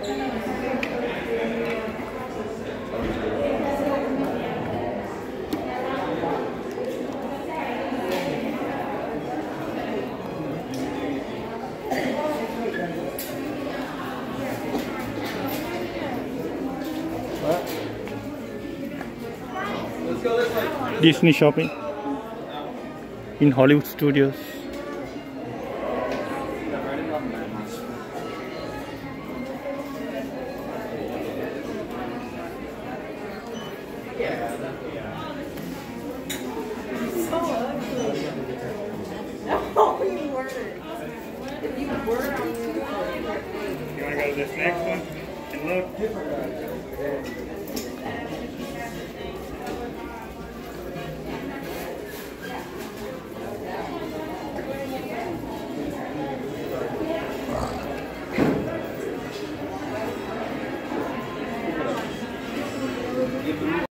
Disney shopping in Hollywood Studios. Oh, you were. If you were on two. You want to go to this next one and look?